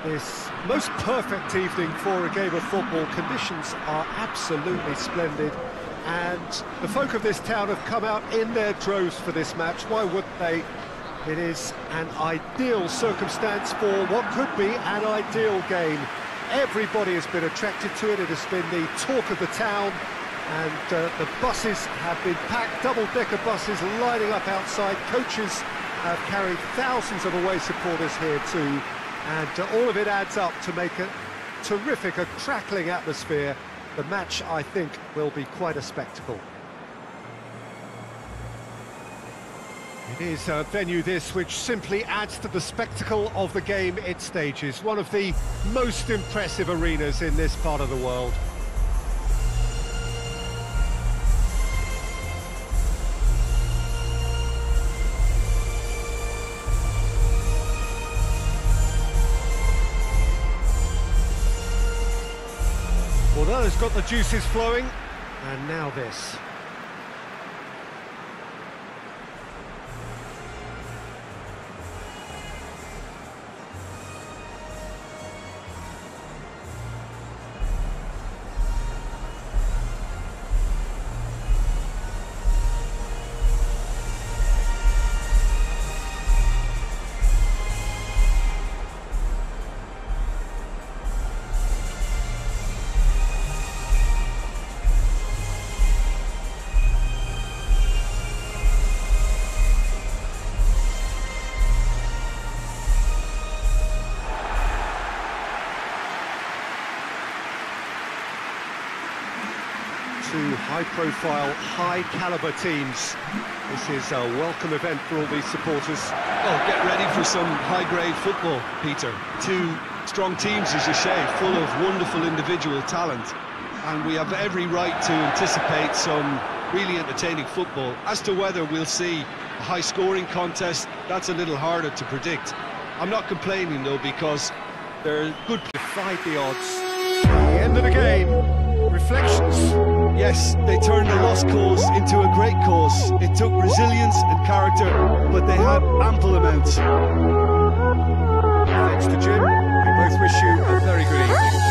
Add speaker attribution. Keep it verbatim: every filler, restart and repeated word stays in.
Speaker 1: this most perfect evening for a game of football. Conditions are absolutely splendid, and the folk of this town have come out in their droves for this match. Why wouldn't they? It is an ideal circumstance for what could be an ideal game. Everybody has been attracted to it. It has been the talk of the town, and uh, the buses have been packed, double-decker buses lining up outside. Coaches have carried thousands of away supporters here too, and uh, all of it adds up to make a terrific, a crackling atmosphere. The match, I think, will be quite a spectacle. It is a venue this which simply adds to the spectacle of the game it stages. One of the most impressive arenas in this part of the world. Well, has got the juices flowing, and now this. Two high-profile, high-caliber teams. This is a welcome event for all these supporters.
Speaker 2: Oh, get ready for some high-grade football, Peter. Two strong teams, as you say, full of wonderful individual talent. And we have every right to anticipate some really entertaining football. As to whether we'll see a high-scoring contest, that's a little harder to predict. I'm not complaining, though, because they're good.
Speaker 1: Defied the odds. The end of the game. Reflections.
Speaker 2: Yes, they turned a lost cause into a great cause. It took resilience and character, but they had ample amounts.
Speaker 1: Thanks to Jim. We both wish you a very good evening.